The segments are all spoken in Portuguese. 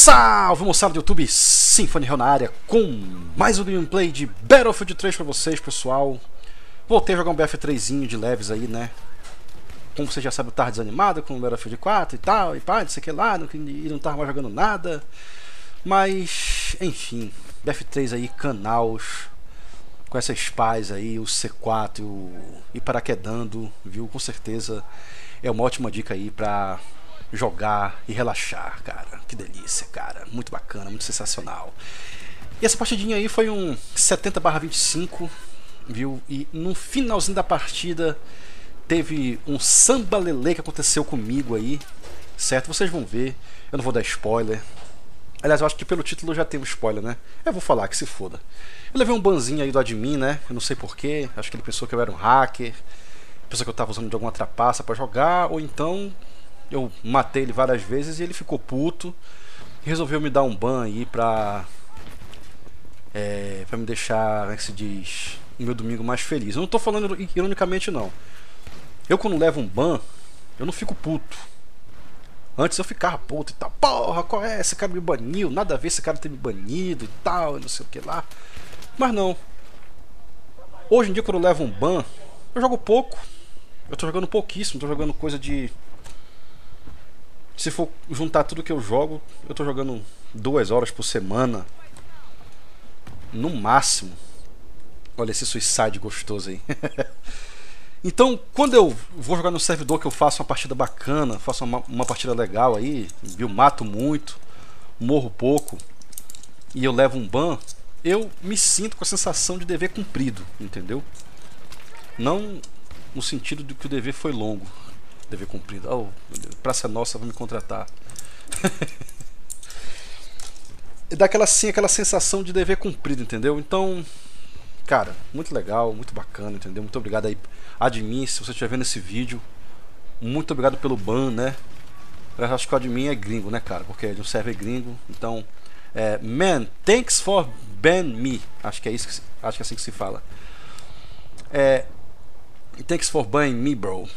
Salve moçada do YouTube, Symphony Hell na área com mais um gameplay de Battlefield 3 pra vocês, pessoal. Voltei a jogar um BF3zinho de leves aí, né? Como você já sabe, eu tava desanimado com o Battlefield 4 e tal, e pá, não sei o que lá, não tava mais jogando nada. Mas, enfim, BF3 aí, Canaus, com essas paz aí, o C4 e paraquedando, viu? Com certeza é uma ótima dica aí pra jogar e relaxar, cara. Que delícia, cara. Muito bacana, muito sensacional. E essa partidinha aí foi um 70/25, viu? E no finalzinho da partida teve um samba lelê que aconteceu comigo aí, certo? Vocês vão ver. Eu não vou dar spoiler. Aliás, eu acho que pelo título já tem um spoiler, né? Eu vou falar, que se foda. Eu levei um banzinho aí do admin, né? Eu não sei porquê. Acho que ele pensou que eu era um hacker. Pensou que eu tava usando de alguma trapaça pra jogar. Ou então eu matei ele várias vezes e ele ficou puto e resolveu me dar um ban aí pra me deixar, como é que se diz, o meu domingo mais feliz. Eu não tô falando ironicamente, não. Eu, quando levo um ban, eu não fico puto. Antes eu ficava puto e tal. Porra, qual é? Esse cara me baniu. Nada a ver esse cara ter me banido e tal, não sei o que lá. Mas não. Hoje em dia, quando eu levo um ban, eu jogo pouco. Eu tô jogando pouquíssimo. Tô jogando coisa de... Se for juntar tudo que eu jogo, eu tô jogando 2 horas por semana. No máximo. Olha esse suicide gostoso aí. Então, quando eu vou jogar no servidor que eu faço uma partida bacana, faço uma partida legal aí, eu mato muito, morro pouco, e eu levo um ban, eu me sinto com a sensação de dever cumprido, entendeu? Não no sentido de que o dever foi longo. Dever cumprido. Oh, Praça Nossa vai me contratar. Dá aquela sensação de dever cumprido, entendeu? Então, cara, muito legal, muito bacana, entendeu? Muito obrigado aí, admin, se você estiver vendo esse vídeo. Muito obrigado pelo ban, né? Eu acho que o admin é gringo, né, cara? Porque é de um server gringo. Então, man, thanks for ban me. Acho que é isso, acho que é assim que se fala. Thanks for ban me, bro.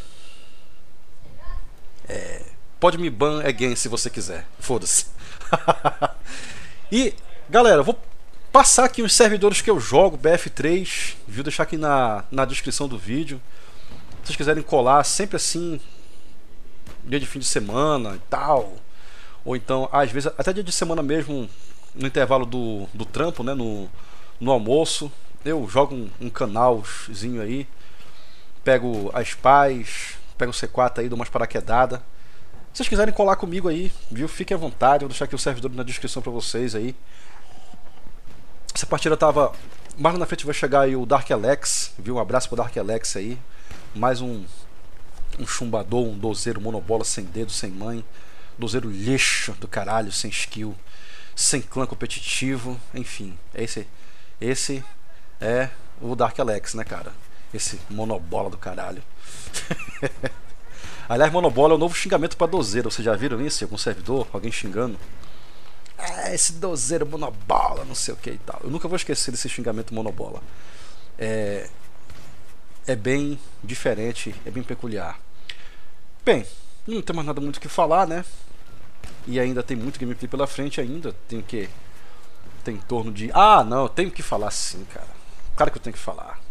Pode me ban again se você quiser. Foda-se. E, galera, eu vou passar aqui os servidores que eu jogo, BF3, viu? Deixar aqui na descrição do vídeo. Se vocês quiserem colar, sempre assim, dia de fim de semana e tal. Ou então, às vezes, até dia de semana mesmo, no intervalo do trampo, né? No almoço. Eu jogo um canalzinho aí. Pego as paz, pego o C4 aí, dou umas paraquedadas. Se vocês quiserem colar comigo aí, viu? Fiquem à vontade, eu vou deixar aqui o servidor na descrição pra vocês aí. Essa partida tava... Mais na frente vai chegar aí o Dark Alex, viu? Um abraço pro Dark Alex aí. Mais um chumbador, um dozeiro monobola sem dedo, sem mãe. Dozeiro lixo do caralho, sem skill, sem clã competitivo. Enfim, esse é o Dark Alex, né, cara? Esse monobola do caralho. Aliás, monobola é o novo xingamento pra dozeiro. Vocês já viram isso em algum servidor? Alguém xingando? Esse dozeiro monobola, não sei o que e tal. Eu nunca vou esquecer desse xingamento monobola. É bem diferente, é bem peculiar. Bem, não tem mais nada muito o que falar, né? E ainda tem muito gameplay pela frente ainda. Tem o que? Tem em torno de... Ah, não, eu tenho que falar sim, cara. Claro que eu tenho que falar.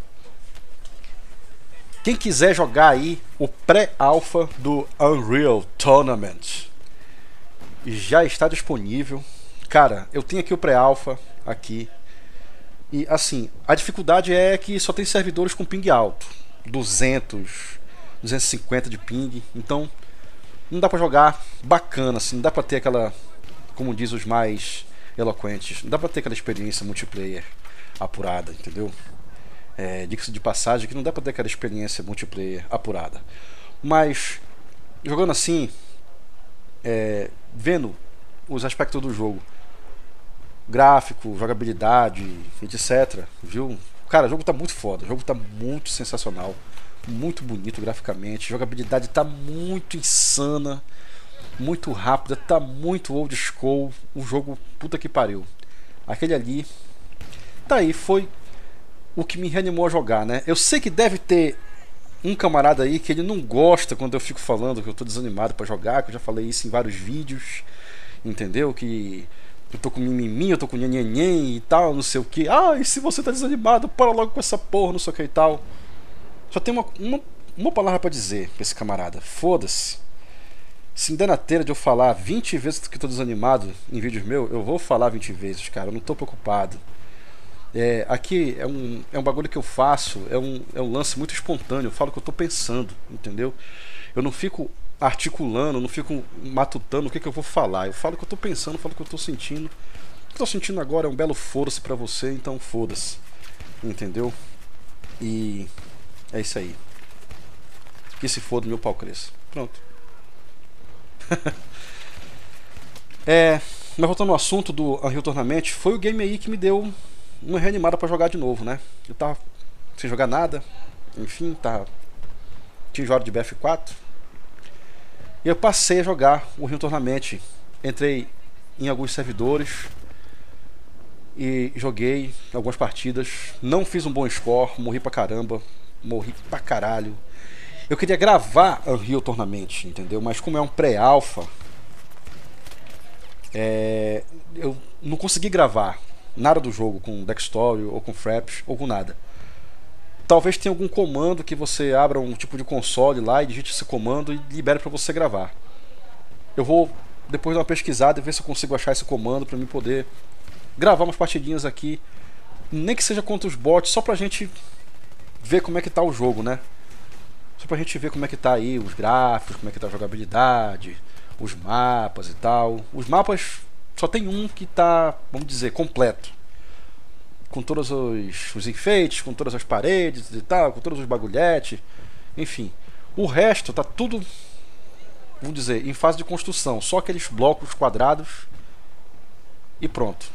Quem quiser jogar aí o pré-alpha do Unreal Tournament já está disponível. Cara, eu tenho aqui o pré-alpha aqui. E assim, a dificuldade é que só tem servidores com ping alto, 200, 250 de ping. Então não dá pra jogar bacana assim, não dá pra ter aquela, como diz os mais eloquentes, não dá pra ter aquela experiência multiplayer apurada, entendeu? Diga-se de passagem que não dá pra ter aquela experiência multiplayer apurada. Mas jogando assim, vendo os aspectos do jogo, gráfico, jogabilidade, etc, viu? Cara, o jogo tá muito foda, o jogo tá muito sensacional, muito bonito graficamente, a jogabilidade tá muito insana, muito rápida, tá muito old school, o jogo puta que pariu. Aquele ali, tá aí, foi o que me reanimou a jogar, né? Eu sei que deve ter um camarada aí que ele não gosta quando eu fico falando que eu tô desanimado pra jogar, que eu já falei isso em vários vídeos. entendeu? Que eu tô com mimimi, eu tô com nhenhenhen e tal, não sei o que. Ah, e se você tá desanimado, para logo com essa porra, não sei o que e tal. Só tem uma palavra pra dizer pra esse camarada: foda-se. Se me der na telha de eu falar 20 vezes que tô desanimado em vídeos meus, eu vou falar 20 vezes, cara, eu não tô preocupado. Aqui é um bagulho que eu faço, é um lance muito espontâneo, eu falo o que eu tô pensando, entendeu? Eu não fico articulando, não fico matutando o que eu vou falar, eu falo o que eu tô pensando, eu falo o que eu tô sentindo. O que eu tô sentindo agora é um belo foda-se pra você, então foda-se, entendeu? E é isso aí. Que se foda, meu pau cresça. Pronto. Mas voltando ao assunto do Unreal Tournament, foi o game aí que me deu uma reanimada pra jogar de novo, né? Eu tava sem jogar nada, enfim, tinha enjoado de BF4. E eu passei a jogar o Unreal Tournament. Entrei em alguns servidores e joguei algumas partidas. Não fiz um bom score, morri pra caramba, morri pra caralho. Eu queria gravar Unreal Tournament, entendeu? Mas como é um pré-alpha, eu não consegui gravar nada do jogo com Dextory ou com Fraps ou com nada. Talvez tenha algum comando que você abra um tipo de console lá e digite esse comando e libere para você gravar. Eu vou depois dar uma pesquisada e ver se eu consigo achar esse comando para mim poder gravar umas partidinhas aqui, nem que seja contra os bots, só pra gente ver como é que tá o jogo, né? Só pra gente ver como é que tá aí os gráficos, como é que tá a jogabilidade, os mapas e tal. Os mapas só tem um que tá, vamos dizer, completo. Com todos os enfeites, com todas as paredes e tal, com todos os bagulhetes. Enfim. O resto tá tudo, vamos dizer, em fase de construção. Só aqueles blocos quadrados e pronto.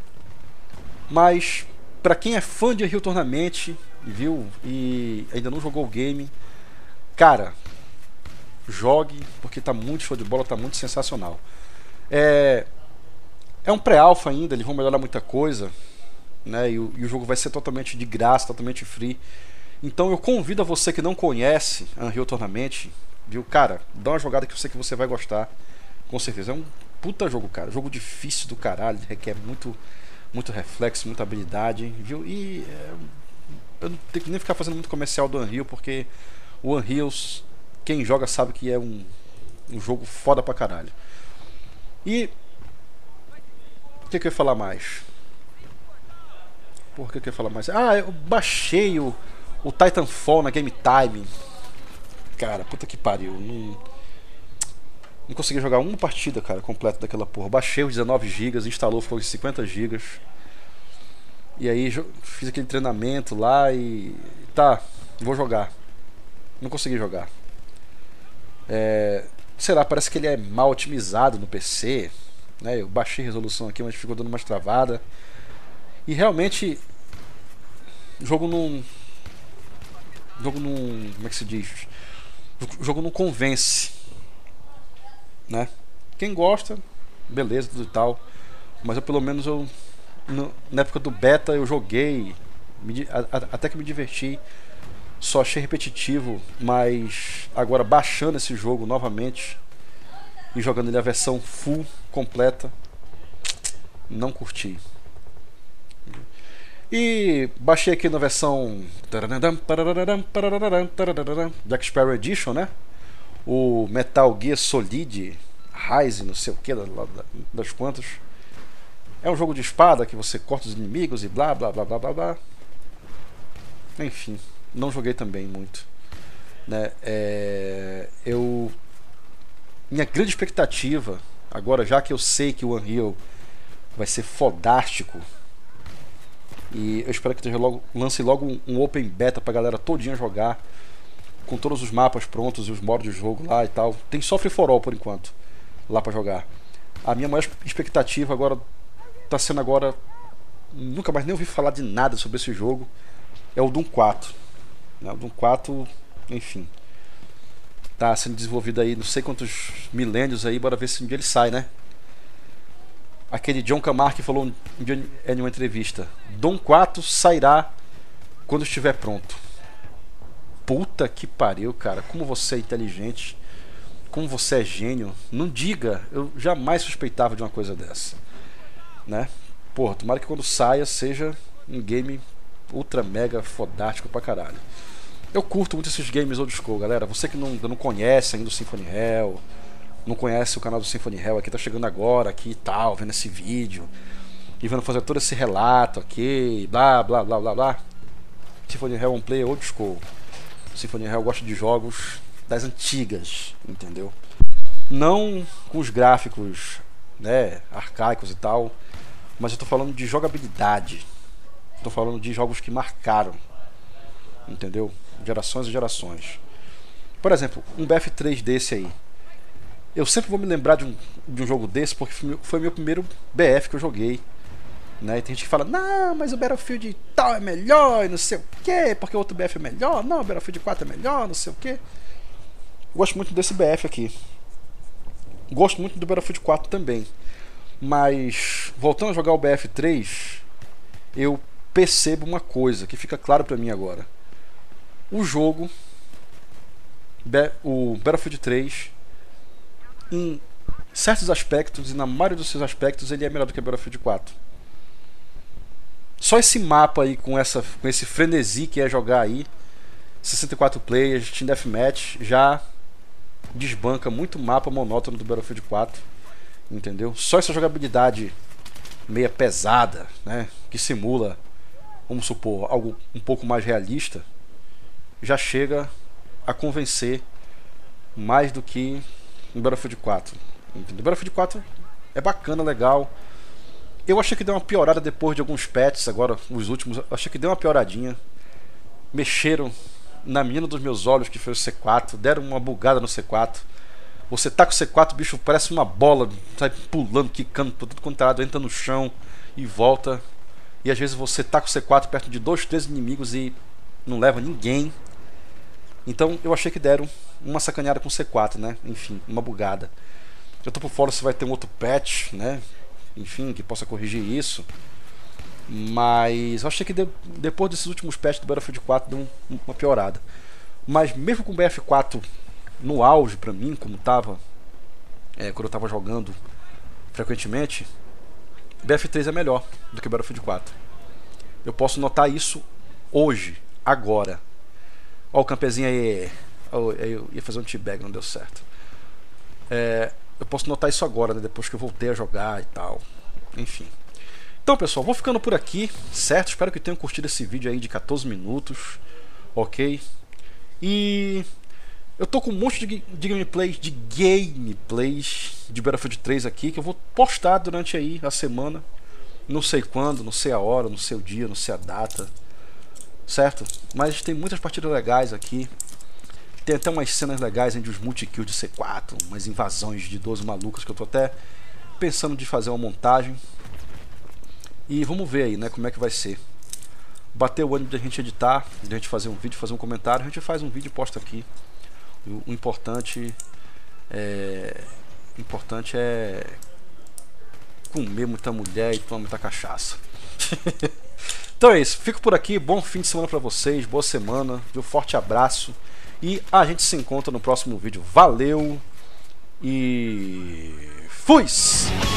Mas, pra quem é fã de Unreal Tournament, viu, e ainda não jogou o game, cara, jogue, porque tá muito show de bola, tá muito sensacional. É um pré-alpha ainda, eles vão melhorar muita coisa, né? E o jogo vai ser totalmente de graça, totalmente free. Então eu convido a você que não conhece Unreal Tournament, viu, cara, dá uma jogada que eu sei que você vai gostar, com certeza. É um puta jogo, cara, jogo difícil do caralho, requer muito reflexo, muita habilidade, viu? E eu não tenho que nem ficar fazendo muito comercial do Unreal, porque o Unreal, quem joga sabe que é um jogo foda pra caralho. E o que eu ia falar mais? Por que eu ia falar mais? Ah, eu baixei o Titanfall na Game Time. Cara, puta que pariu. Não consegui jogar uma partida, cara, completa daquela porra. Baixei os 19 GB, instalou, ficou em 50 GB. E aí fiz aquele treinamento lá e tá, vou jogar. Não consegui jogar. Sei lá, parece que ele é mal otimizado no PC, né? Eu baixei a resolução aqui, mas ficou dando umas travadas. E realmente o jogo não, como é que se diz? O jogo não convence, né? Quem gosta, beleza, tudo e tal. Mas eu, pelo menos, na época do beta eu joguei, até que me diverti. Só achei repetitivo, mas agora baixando esse jogo novamente e jogando ele a versão full, completa, não curti. E baixei aqui na versão Jack Sparrow Edition, né? O Metal Gear Solid Rise, não sei o que, das quantas. É um jogo de espada que você corta os inimigos e blá blá blá blá blá blá. Enfim, não joguei também muito, né? Minha grande expectativa agora, já que eu sei que o Unreal vai ser fodástico, e eu espero que lance logo um open beta pra galera todinha jogar, com todos os mapas prontos e os modos de jogo lá e tal. Tem só Free for All por enquanto lá pra jogar. A minha maior expectativa agora tá sendo agora, nunca mais nem ouvi falar de nada sobre esse jogo, é o Doom 4, né? O Doom 4, enfim, tá sendo desenvolvido aí não sei quantos milênios aí, bora ver se um dia ele sai, né? Aquele John Carmack falou em uma entrevista: Doom 4 sairá quando estiver pronto. Puta que pariu, cara, como você é inteligente, como você é gênio, não diga, eu jamais suspeitava de uma coisa dessa, né? Porra, tomara que quando saia seja um game ultra mega fodástico pra caralho. Eu curto muito esses games old school, galera. Você que não conhece ainda o Symphony Hell, não conhece o canal do Symphony Hell aqui, tá chegando agora aqui e tal, vendo esse vídeo e vendo fazer todo esse relato aqui, blá blá blá blá blá. Symphony Hell é um player old school. Symphony Hell gosta de jogos das antigas, entendeu? Não com os gráficos, né, arcaicos e tal, mas eu tô falando de jogabilidade. Tô falando de jogos que marcaram, entendeu? Gerações e gerações. Por exemplo, um BF3 desse aí. Eu sempre vou me lembrar de um jogo desse porque foi meu primeiro BF que eu joguei, né? E tem gente que fala, não, mas o Battlefield tal é melhor e não sei o que, porque o outro BF é melhor, não, o Battlefield 4 é melhor, não sei o que. Gosto muito desse BF aqui. Gosto muito do Battlefield 4 também. Mas, voltando a jogar o BF3, eu percebo uma coisa que fica claro pra mim agora. O jogo, o Battlefield 3, em certos aspectos, e na maioria dos seus aspectos, ele é melhor do que o Battlefield 4. Só esse mapa aí, com esse frenesi que é jogar aí, 64 players, Team Deathmatch, já desbanca muito o mapa monótono do Battlefield 4, entendeu? Só essa jogabilidade meia pesada, né, que simula, vamos supor, algo um pouco mais realista, já chega a convencer mais do que o Battlefield 4. Entendeu? O Battlefield 4 é bacana, legal. Eu achei que deu uma piorada depois de alguns patches, agora os últimos, achei que deu uma pioradinha. Mexeram na menina dos meus olhos, que foi o C4, deram uma bugada no C4. Você tá com o C4, o bicho parece uma bola, sai pulando, quicando por tudo quanto é lado, entra no chão e volta. E às vezes você tá com o C4 perto de 2, 3 inimigos e não leva ninguém. Então eu achei que deram uma sacaneada com o C4, né? Enfim, uma bugada. Eu tô por fora se vai ter um outro patch, né? Enfim, que possa corrigir isso. Mas eu achei que depois desses últimos patches do Battlefield 4 deu uma piorada. Mas mesmo com o BF4 no auge pra mim, como tava quando eu tava jogando frequentemente, BF3 é melhor do que o Battlefield 4. Eu posso notar isso hoje, agora. Ó o campezinho aí. Eu ia fazer um teabag, não deu certo. Eu posso notar isso agora, né, depois que eu voltei a jogar e tal. Enfim. Então, pessoal, vou ficando por aqui, certo? Espero que tenham curtido esse vídeo aí de 14 minutos. Ok? E eu tô com um monte de gameplays de Battlefield 3 aqui, que eu vou postar durante aí a semana. Não sei quando, não sei a hora, não sei o dia, não sei a data. Certo? Mas tem muitas partidas legais aqui. Tem até umas cenas legais entre os multi-kills de C4, umas invasões de 12 malucas que eu tô até pensando de fazer uma montagem. E vamos ver aí, né, como é que vai ser. Bater o ânimo de a gente editar, de a gente fazer um vídeo, fazer um comentário, a gente faz um vídeo e posta aqui. O importante é comer muita mulher e tomar muita cachaça. Então é isso, fico por aqui, bom fim de semana pra vocês, boa semana, um forte abraço e a gente se encontra no próximo vídeo. Valeu e fui!